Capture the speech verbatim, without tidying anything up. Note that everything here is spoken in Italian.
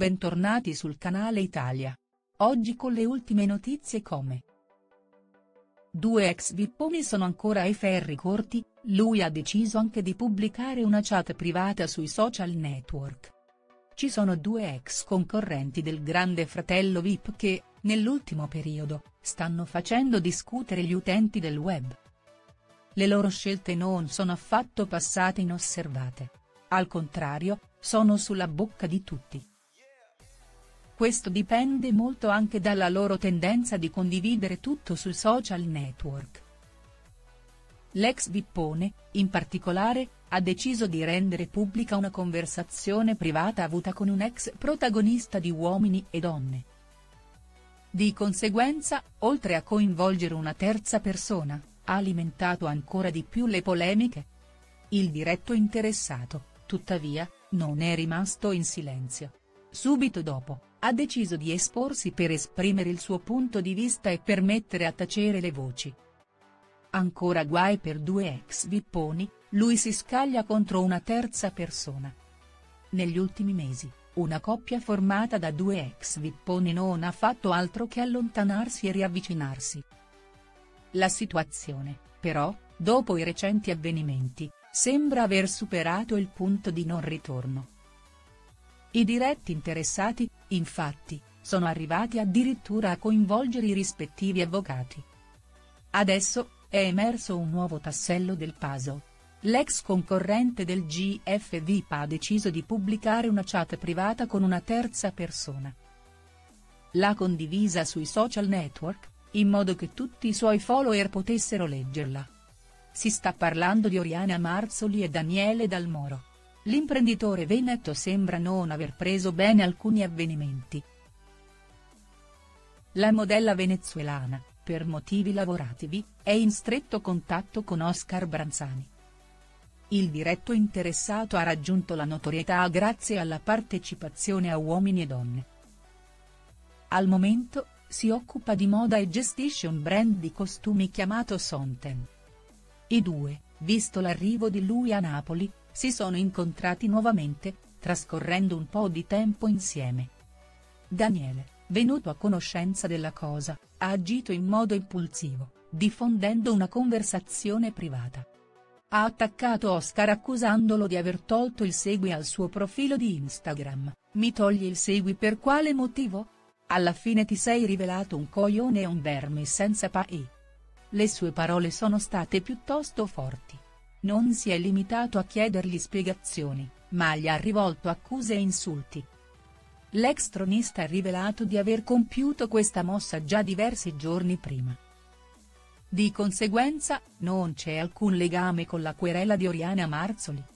bentornati sul canale Italia. Oggi con le ultime notizie come due ex vipponi sono ancora ai ferri corti, lui ha deciso anche di pubblicare una chat privata sui social network. Ci sono due ex concorrenti del Grande Fratello V I P che, nell'ultimo periodo, stanno facendo discutere gli utenti del web. Le loro scelte non sono affatto passate inosservate. Al contrario, sono sulla bocca di tutti. Questo dipende molto anche dalla loro tendenza di condividere tutto sui social network. L'ex vippone, in particolare, ha deciso di rendere pubblica una conversazione privata avuta con un ex protagonista di Uomini e Donne. Di conseguenza, oltre a coinvolgere una terza persona, ha alimentato ancora di più le polemiche. Il diretto interessato, tuttavia, non è rimasto in silenzio. Subito dopo, ha deciso di esporsi per esprimere il suo punto di vista e per mettere a tacere le voci. Ancora guai per due ex vipponi, lui si scaglia contro una terza persona. Negli ultimi mesi, una coppia formata da due ex vipponi non ha fatto altro che allontanarsi e riavvicinarsi. La situazione, però, dopo i recenti avvenimenti, sembra aver superato il punto di non ritorno. I diretti interessati, infatti, sono arrivati addirittura a coinvolgere i rispettivi avvocati. Adesso, è emerso un nuovo tassello del puzzle. L'ex concorrente del G F V I P ha deciso di pubblicare una chat privata con una terza persona. L'ha condivisa sui social network, in modo che tutti i suoi follower potessero leggerla. Si sta parlando di Oriana Marzoli e Daniele Dal Moro. L'imprenditore veneto sembra non aver preso bene alcuni avvenimenti. La modella venezuelana, per motivi lavorativi, è in stretto contatto con Oscar Branzani. Il diretto interessato ha raggiunto la notorietà grazie alla partecipazione a Uomini e Donne. Al momento, si occupa di moda e gestisce un brand di costumi chiamato Sonten. I due, visto l'arrivo di lui a Napoli, si sono incontrati nuovamente, trascorrendo un po' di tempo insieme. Daniele, venuto a conoscenza della cosa, ha agito in modo impulsivo, diffondendo una conversazione privata. Ha attaccato Oscar accusandolo di aver tolto il segui al suo profilo di Instagram. Mi togli il segui per quale motivo? Alla fine ti sei rivelato un coglione e un verme senza pai. Le sue parole sono state piuttosto forti. Non si è limitato a chiedergli spiegazioni, ma gli ha rivolto accuse e insulti. L'ex tronista ha rivelato di aver compiuto questa mossa già diversi giorni prima. Di conseguenza, non c'è alcun legame con la querela di Oriana Marzoli.